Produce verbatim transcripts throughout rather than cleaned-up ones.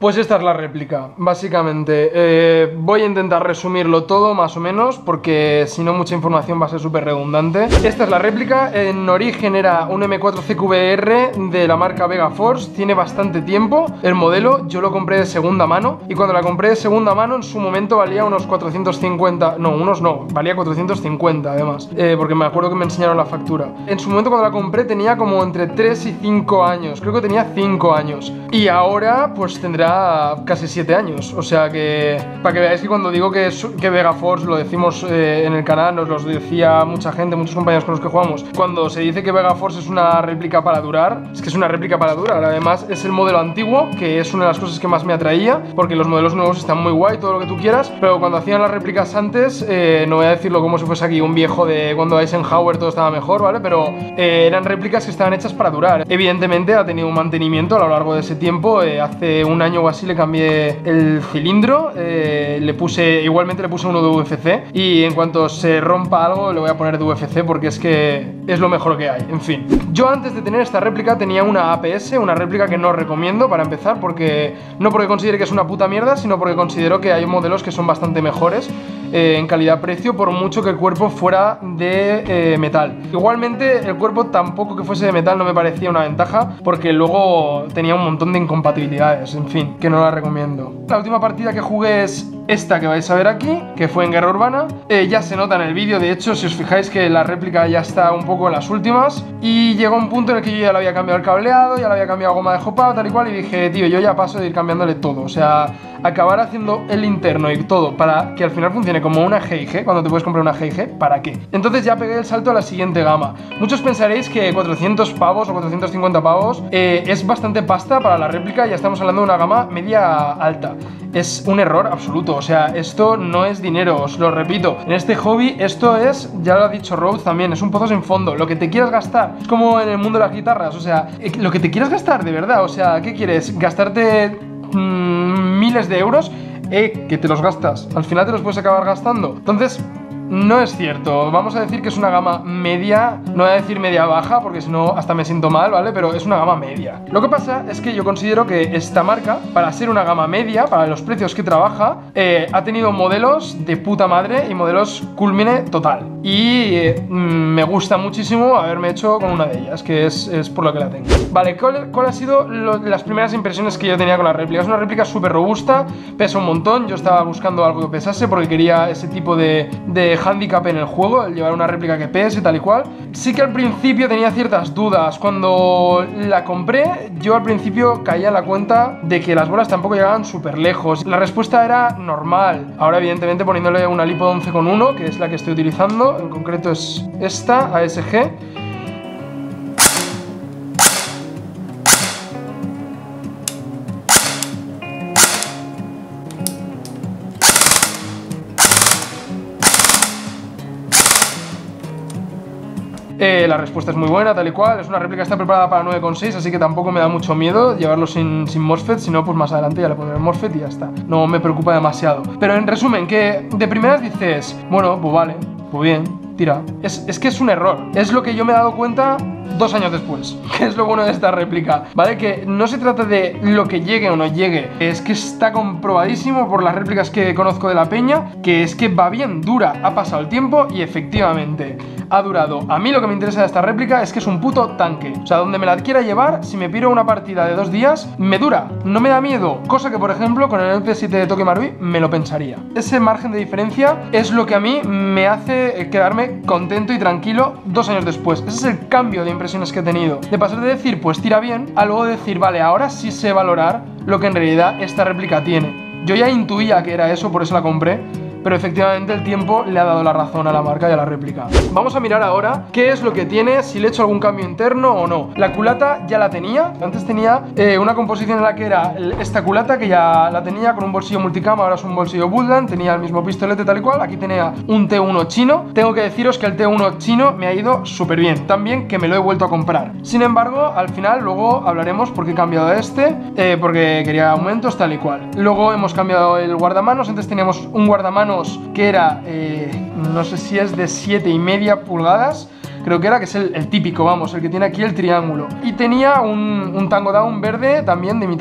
Pues esta es la réplica, básicamente. Eh, voy a intentar resumirlo todo, más o menos, porque si no mucha información va a ser súper redundante. Esta es la réplica, en origen era un M cuatro C Q B R de la marca Vega Force, tiene bastante tiempo el modelo, yo lo compré de segunda mano, y cuando la compré de segunda mano en su momento valía unos cuatrocientos cincuenta, no, unos no, valía cuatrocientos cincuenta además, eh, porque me acuerdo que me enseñaron la factura. En su momento cuando la compré tenía como entre tres y cinco años, creo que tenía cinco años, y ahora pues tendrá casi siete años, o sea que para que veáis que cuando digo que, es, que Vega Force lo decimos eh, en el canal, nos lo decía mucha gente, muchos compañeros con los que jugamos, cuando se dice que Vega Force es una réplica para durar, es que es una réplica para durar. Además es el modelo antiguo, que es una de las cosas que más me atraía, porque los modelos nuevos están muy guay, todo lo que tú quieras, pero cuando hacían las réplicas antes, eh, no voy a decirlo como si fuese aquí un viejo de cuando Eisenhower todo estaba mejor, ¿vale? Pero eh, eran réplicas que estaban hechas para durar. Evidentemente ha tenido un mantenimiento a lo largo de ese tiempo, eh, hace un año o así le cambié el cilindro, eh, le puse, igualmente le puse uno de U F C, y en cuanto se rompa algo le voy a poner de U F C porque es que es lo mejor que hay. En fin, yo antes de tener esta réplica tenía una A P S, una réplica que no recomiendo para empezar, porque no porque considere que es una puta mierda, sino porque considero que hay modelos que son bastante mejores eh, en calidad-precio, por mucho que el cuerpo fuera de eh, metal. Igualmente el cuerpo tampoco que fuese de metal no me parecía una ventaja, porque luego tenía un montón de incompatibilidades, en fin, que no la recomiendo. La última partida que jugué es esta que vais a ver aquí, que fue en Guerra Urbana. Eh, ya se nota en el vídeo, de hecho, si os fijáis que la réplica ya está un poco en las últimas, y llegó un punto en el que yo ya le había cambiado el cableado, ya le había cambiado goma de jopado, tal y cual, y dije, tío, yo ya paso de ir cambiándole todo, o sea, acabar haciendo el interno y todo para que al final funcione como una G I G, cuando te puedes comprar una G I G, ¿para qué? Entonces ya pegué el salto a la siguiente gama. Muchos pensaréis que cuatrocientos pavos o cuatrocientos cincuenta pavos eh, es bastante pasta para la réplica, ya estamos hablando de una gama media alta. Es un error absoluto, o sea, esto no es dinero, os lo repito. En este hobby esto es, ya lo ha dicho Rhodes también, es un pozo sin fondo. Lo que te quieras gastar, es como en el mundo de las guitarras, o sea, lo que te quieras gastar de verdad, o sea, ¿qué quieres? ¿Gastarte mmm, miles de euros? Eh, que te los gastas, al final te los puedes acabar gastando. Entonces, no es cierto, vamos a decir que es una gama media, no voy a decir media baja porque si no hasta me siento mal, ¿vale? Pero es una gama media. Lo que pasa es que yo considero que esta marca, para ser una gama media, para los precios que trabaja, eh, ha tenido modelos de puta madre y modelos culmine total. Y eh, me gusta muchísimo haberme hecho con una de ellas, que es, es por lo que la tengo. Vale, ¿cuál, cuál ha sido lo, las primeras impresiones que yo tenía con la réplica? Es una réplica súper robusta, pesa un montón, yo estaba buscando algo que pesase porque quería ese tipo de, de handicap en el juego, el llevar una réplica que pese tal y cual. Sí que al principio tenía ciertas dudas. Cuando la compré, yo al principio caía en la cuenta de que las bolas tampoco llegaban súper lejos. La respuesta era normal. Ahora evidentemente poniéndole una lipo once coma uno, que es la que estoy utilizando, en concreto es esta, A S G. Eh, la respuesta es muy buena, tal y cual. Es una réplica que está preparada para nueve coma seis, así que tampoco me da mucho miedo llevarlo sin, sin MOSFET. Si no, pues más adelante ya le pondré el MOSFET y ya está. No me preocupa demasiado. Pero en resumen, que de primeras dices, bueno, pues vale, pues bien, tira. Es, es que es un error. Es lo que yo me he dado cuenta dos años después, que es lo bueno de esta réplica, ¿vale? Que no se trata de lo que llegue o no llegue, es que está comprobadísimo por las réplicas que conozco de la peña, que es que va bien, dura, ha pasado el tiempo y efectivamente ha durado. A mí lo que me interesa de esta réplica es que es un puto tanque, o sea, donde me la quiera llevar, si me piro una partida de dos días, me dura, no me da miedo, cosa que por ejemplo con el M P siete de Toque Marui me lo pensaría. Ese margen de diferencia es lo que a mí me hace quedarme contento y tranquilo dos años después. Ese es el cambio de impresiones que he tenido, de pasar de decir pues tira bien a luego decir vale, ahora sí sé valorar lo que en realidad esta réplica tiene. Yo ya intuía que era eso, por eso la compré, pero efectivamente el tiempo le ha dado la razón a la marca y a la réplica. Vamos a mirar ahora qué es lo que tiene, si le he hecho algún cambio interno o no. La culata ya la tenía, antes tenía eh, una composición en la que era esta culata, que ya la tenía con un bolsillo multicam, ahora es un bolsillo Woodland, tenía el mismo pistolete tal y cual, aquí tenía un T uno chino. Tengo que deciros que el T uno chino me ha ido súper bien, también que me lo he vuelto a comprar. Sin embargo, al final luego hablaremos por qué he cambiado a este, eh, porque quería aumentos tal y cual. Luego hemos cambiado el guardamanos, antes teníamos un guardamanos que era, eh, no sé si es de siete y media pulgadas, creo que era, que es el, el típico, vamos, el que tiene aquí el triángulo. Y tenía un, un Tango Down verde también de imitación.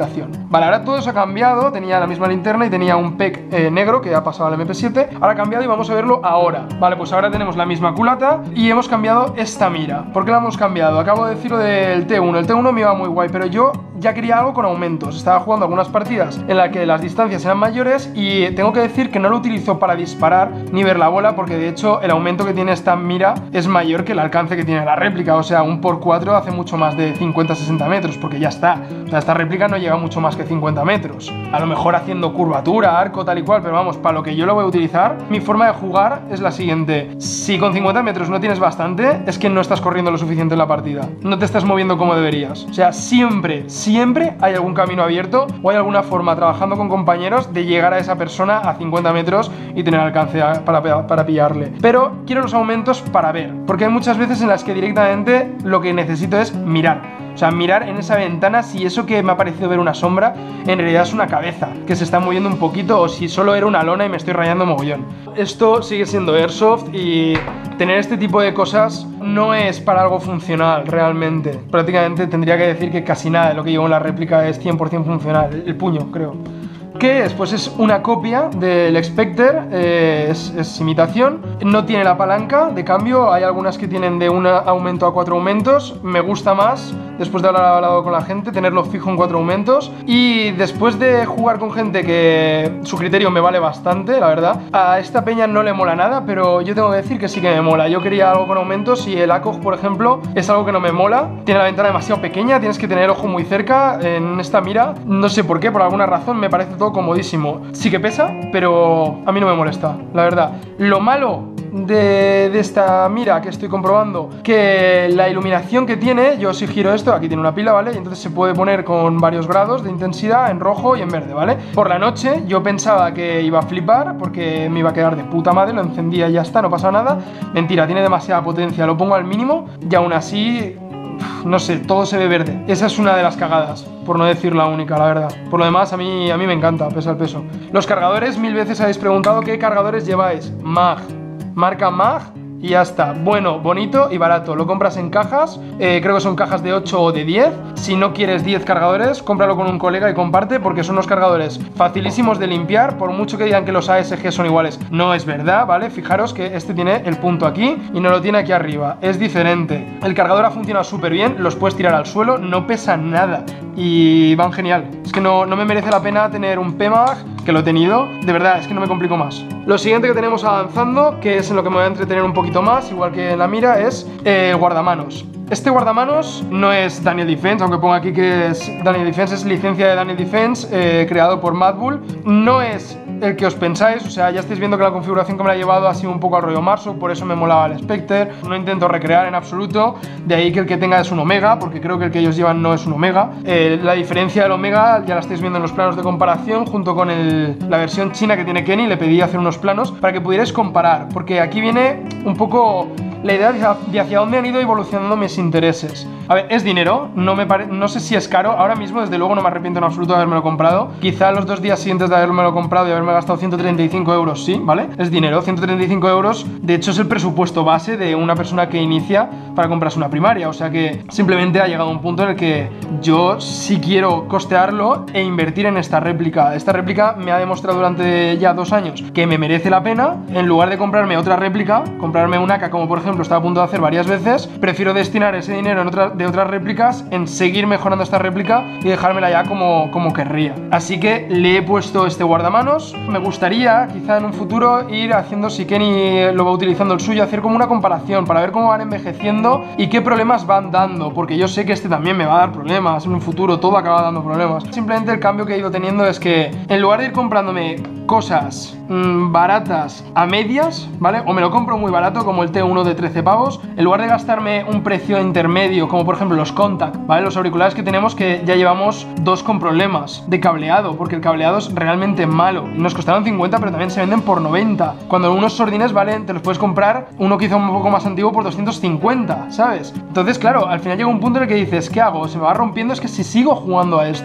Vale, ahora todo eso ha cambiado, tenía la misma linterna y tenía un P E C eh, negro que ha pasado al M P siete. Ahora ha cambiado y vamos a verlo ahora. Vale, pues ahora tenemos la misma culata y hemos cambiado esta mira. ¿Por qué la hemos cambiado? Acabo de decir lo del T uno. El T uno me iba muy guay, pero yo ya quería algo con aumentos. Estaba jugando algunas partidas en las que las distancias eran mayores y tengo que decir que no lo utilizo para disparar ni ver la bola, porque de hecho el aumento que tiene esta mira es mayor que el alcance que tiene la réplica. O sea, un por cuatro hace mucho más de cincuenta a sesenta metros, porque ya está. O sea, esta réplica no llega mucho más que cincuenta metros. A lo mejor haciendo curvatura, arco, tal y cual, pero vamos, para lo que yo lo voy a utilizar, mi forma de jugar es la siguiente. Si con cincuenta metros no tienes bastante, es que no estás corriendo lo suficiente en la partida. No te estás moviendo como deberías. O sea, siempre, siempre hay algún camino abierto o hay alguna forma, trabajando con compañeros, de llegar a esa persona a cincuenta metros y tener alcance a, para, para pillarle. Pero quiero los aumentos para ver, porque hay muchas veces en las que directamente lo que necesito es mirar. O sea, mirar en esa ventana si eso que me ha parecido ver una sombra en realidad es una cabeza que se está moviendo un poquito, o si solo era una lona y me estoy rayando mogollón. Esto sigue siendo Airsoft y tener este tipo de cosas no es para algo funcional realmente. Prácticamente tendría que decir que casi nada de lo que llevo en la réplica es cien por cien funcional. El puño, creo. ¿Qué es? Pues es una copia del Spectre, eh, es, es imitación, no tiene la palanca de cambio, hay algunas que tienen de un aumento a cuatro aumentos, me gusta más, después de haber hablado con la gente, tenerlo fijo en cuatro aumentos, y después de jugar con gente que su criterio me vale bastante, la verdad, a esta peña no le mola nada, pero yo tengo que decir que sí que me mola. Yo quería algo con aumentos y el A C O G, por ejemplo, es algo que no me mola, tiene la ventana demasiado pequeña, tienes que tener el ojo muy cerca en esta mira, no sé por qué, por alguna razón me parece todo comodísimo. Sí que pesa, pero a mí no me molesta, la verdad. Lo malo de, de esta mira que estoy comprobando, que la iluminación que tiene, yo si giro esto, aquí tiene una pila, ¿vale? Y entonces se puede poner con varios grados de intensidad, en rojo y en verde, ¿vale? Por la noche yo pensaba que iba a flipar porque me iba a quedar de puta madre, lo encendía y ya está, no pasa nada. Mentira, tiene demasiada potencia, lo pongo al mínimo y aún así, no sé, todo se ve verde. Esa es una de las cagadas, por no decir la única, la verdad. Por lo demás, a mí, a mí me encanta, pese al peso. Los cargadores, mil veces habéis preguntado qué cargadores lleváis. Mag, marca Mag, y ya está. Bueno, bonito y barato. Lo compras en cajas, eh, creo que son cajas de ocho o de diez. Si no quieres diez cargadores, cómpralo con un colega y comparte, porque son unos cargadores facilísimos de limpiar. Por mucho que digan que los A S G son iguales, no es verdad, ¿vale? Fijaros que este tiene el punto aquí y no lo tiene aquí arriba. Es diferente. El cargador ha funcionado súper bien, los puedes tirar al suelo, no pesan nada y van genial. Es que no, no me merece la pena tener un P MAG, que lo he tenido. De verdad, es que no me complico más. Lo siguiente que tenemos avanzando, que es en lo que me voy a entretener un poquito más, igual que en la mira, es el guardamanos. Este guardamanos no es Daniel Defense, aunque ponga aquí que es Daniel Defense, es licencia de Daniel Defense, eh, creado por Mad Bull. No es el que os pensáis, o sea, ya estáis viendo que la configuración que me la ha llevado ha sido un poco al rollo Marso, por eso me molaba el Spectre. No intento recrear en absoluto, de ahí que el que tenga es un Omega, porque creo que el que ellos llevan no es un Omega. Eh, la diferencia del Omega ya la estáis viendo en los planos de comparación, junto con el, la versión china que tiene Kenny. Le pedí hacer unos planos para que pudierais comparar, porque aquí viene un poco la idea de hacia dónde han ido evolucionando mis intereses. A ver, es dinero, no, me pare... no sé si es caro. Ahora mismo, desde luego, no me arrepiento en absoluto de habérmelo comprado. Quizá los dos días siguientes de habérmelo comprado y haberme gastado ciento treinta y cinco euros, sí, ¿vale? Es dinero, ciento treinta y cinco euros. De hecho, es el presupuesto base de una persona que inicia para comprarse una primaria. O sea que simplemente ha llegado un punto en el que yo sí quiero costearlo e invertir en esta réplica. Esta réplica me ha demostrado durante ya dos años que me merece la pena. En lugar de comprarme otra réplica, comprarme una A K, como por ejemplo estaba a punto de hacer varias veces, prefiero destinar ese dinero en otra, de otras réplicas en seguir mejorando esta réplica y dejármela ya como, como querría. Así que le he puesto este guardamanos. Me gustaría quizá en un futuro ir haciendo, si Kenny lo va utilizando el suyo, hacer como una comparación para ver cómo van envejeciendo y qué problemas van dando, porque yo sé que este también me va a dar problemas en un futuro, todo acaba dando problemas. Simplemente el cambio que he ido teniendo es que en lugar de ir comprándome cosas mmm, baratas a medias, ¿vale? O me lo compro muy barato como el T uno de trece pavos, en lugar de gastarme un precio intermedio como por ejemplo los Contact, ¿vale? Los auriculares que tenemos, que ya llevamos dos con problemas de cableado, porque el cableado es realmente malo. Nos costaron cincuenta, pero también se venden por noventa. Cuando unos sordines valen, te los puedes comprar uno quizá un poco más antiguo por doscientos cincuenta, ¿sabes? Entonces, claro, al final llega un punto en el que dices, ¿qué hago? Se me va rompiendo, es que si sigo jugando a esto,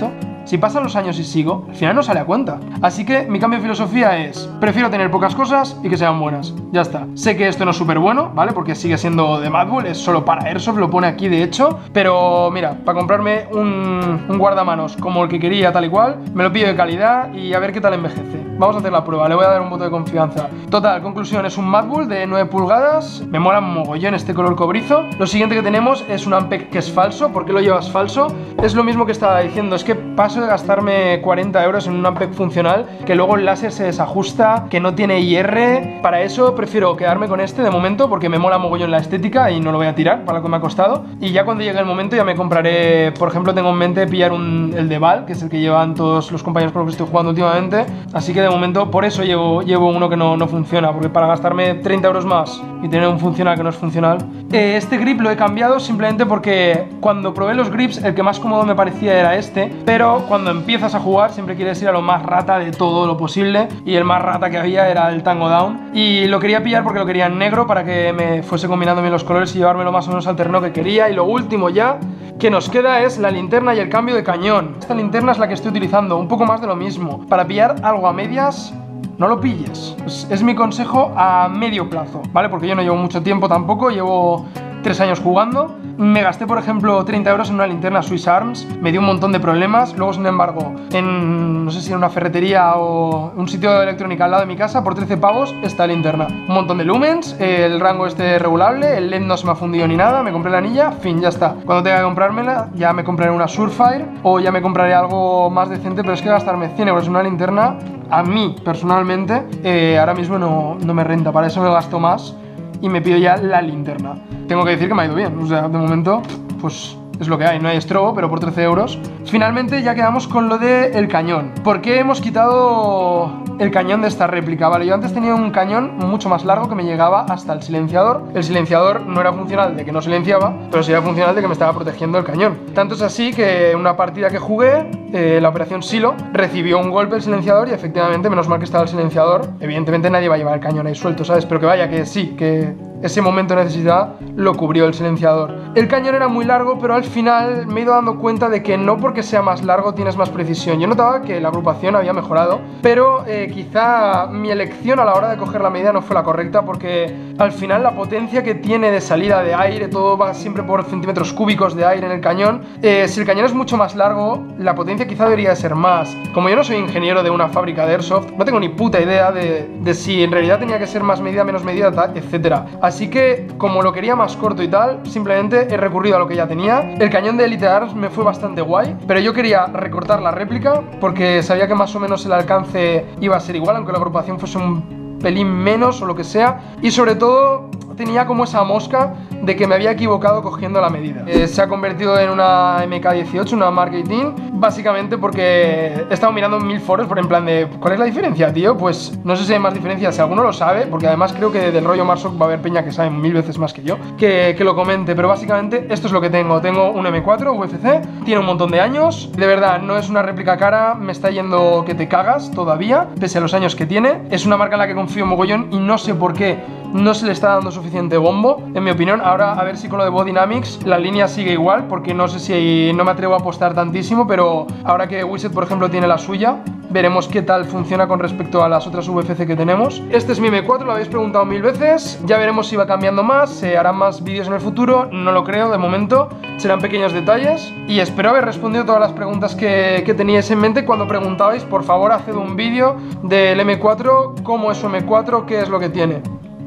si pasan los años y sigo, al final no sale a cuenta. Así que mi cambio de filosofía es, prefiero tener pocas cosas y que sean buenas. Ya está. Sé que esto no es súper bueno, ¿vale? Porque sigue siendo de Mad Bull, es solo para Airsoft, lo pone aquí de hecho. Pero mira, para comprarme un, un guardamanos como el que quería tal y cual, me lo pido de calidad y a ver qué tal envejece. Vamos a hacer la prueba, le voy a dar un voto de confianza. Total, conclusión, es un Mad Bull de nueve pulgadas. Me mola mogollón este color cobrizo. Lo siguiente que tenemos es un Ampeg que es falso. ¿Por qué lo llevas falso? Es lo mismo que estaba diciendo, es que paso de gastarme cuarenta euros en un Ampeg funcional, que luego el láser se desajusta, que no tiene I R. Para eso prefiero quedarme con este de momento, porque me mola mogollón la estética y no lo voy a tirar para lo que me ha costado. Y ya cuando llegue el momento ya me compraré, por ejemplo, tengo en mente pillar un, el de Val, que es el que llevan todos los compañeros con los que estoy jugando últimamente. Así que de momento por eso llevo, llevo uno que no, no funciona, porque para gastarme treinta euros más y tener un funcional que no es funcional. Eh, este grip lo he cambiado simplemente porque cuando probé los grips el que más cómodo me parecía era este, pero cuando empiezas a jugar siempre quieres ir a lo más rata de todo lo posible, y el más rata que había era el Tango Down, y lo quería pillar porque lo quería en negro para que me fuese combinando bien los colores y llevármelo más o menos al terreno que quería. Y lo último ya que nos queda es la linterna y el cambio de cañón. Esta linterna es la que estoy utilizando, un poco más de lo mismo. Para pillar algo a medias, no lo pilles. Es, es mi consejo a medio plazo, ¿vale? Porque yo no llevo mucho tiempo tampoco, llevo tres años jugando. Me gasté, por ejemplo, treinta euros en una linterna Swiss Arms, me dio un montón de problemas. Luego, sin embargo, en, no sé si en una ferretería o un sitio de electrónica al lado de mi casa, por trece pavos, esta linterna. Un montón de lumens, el rango este regulable, el L E D no se me ha fundido ni nada, me compré la anilla, fin, ya está. Cuando tenga que comprármela, ya me compraré una Surfire o ya me compraré algo más decente, pero es que gastarme cien euros en una linterna, a mí, personalmente, eh, ahora mismo no, no me renta. Para eso me gasto más y me pido ya la linterna. Tengo que decir que me ha ido bien, o sea, de momento, pues es lo que hay, no hay estrobo, pero por trece euros. Finalmente ya quedamos con lo del cañón. ¿Por qué hemos quitado el cañón de esta réplica? Vale, yo antes tenía un cañón mucho más largo que me llegaba hasta el silenciador. El silenciador no era funcional de que no silenciaba, pero sí era funcional de que me estaba protegiendo el cañón. Tanto es así que en una partida que jugué, eh, la operación Silo, recibió un golpe el silenciador y efectivamente, menos mal que estaba el silenciador. Evidentemente nadie va a llevar el cañón ahí suelto, ¿sabes? Pero que vaya, que sí, que ese momento de necesidad lo cubrió el silenciador. El cañón era muy largo, pero al final me he ido dando cuenta de que no porque sea más largo tienes más precisión. Yo notaba que la agrupación había mejorado, pero eh, quizá mi elección a la hora de coger la medida no fue la correcta, porque al final la potencia que tiene de salida de aire, todo va siempre por centímetros cúbicos de aire en el cañón. Eh, si el cañón es mucho más largo, la potencia quizá debería de ser más. Como yo no soy ingeniero de una fábrica de Airsoft, no tengo ni puta idea de, de si en realidad tenía que ser más medida, menos medida, etcétera. Así que, como lo quería más corto y tal, simplemente he recurrido a lo que ya tenía. El cañón de Elite Arms me fue bastante guay, pero yo quería recortar la réplica porque sabía que más o menos el alcance iba a ser igual, aunque la agrupación fuese un pelín menos o lo que sea. Y sobre todo, tenía como esa mosca de que me había equivocado cogiendo la medida. Eh, se ha convertido en una M K dieciocho, una Mark dieciocho, básicamente porque he estado mirando mil foros por en plan de ¿cuál es la diferencia, tío? Pues no sé si hay más diferencia, si alguno lo sabe, porque además creo que del rollo Marsoc va a haber peña que sabe mil veces más que yo, que, que lo comente, pero básicamente esto es lo que tengo. Tengo un M cuatro U F C, tiene un montón de años, de verdad, no es una réplica cara, me está yendo que te cagas todavía, pese a los años que tiene. Es una marca en la que confío mogollón y no sé por qué no se le está dando suficiente bombo, en mi opinión. Ahora a ver si con lo de Body Dynamics la línea sigue igual, porque no sé si no me atrevo a apostar tantísimo, pero ahora que Wizard, por ejemplo, tiene la suya, veremos qué tal funciona con respecto a las otras U F C que tenemos. Este es mi M cuatro, lo habéis preguntado mil veces, ya veremos si va cambiando más, se harán más vídeos en el futuro, no lo creo de momento, serán pequeños detalles, y espero haber respondido todas las preguntas que, que teníais en mente cuando preguntabais. Por favor, haced un vídeo del M cuatro, cómo es su M cuatro, qué es lo que tiene.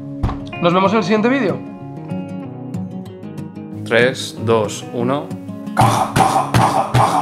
Nos vemos en el siguiente vídeo. tres, dos, uno. Caja, caja, caja, caja.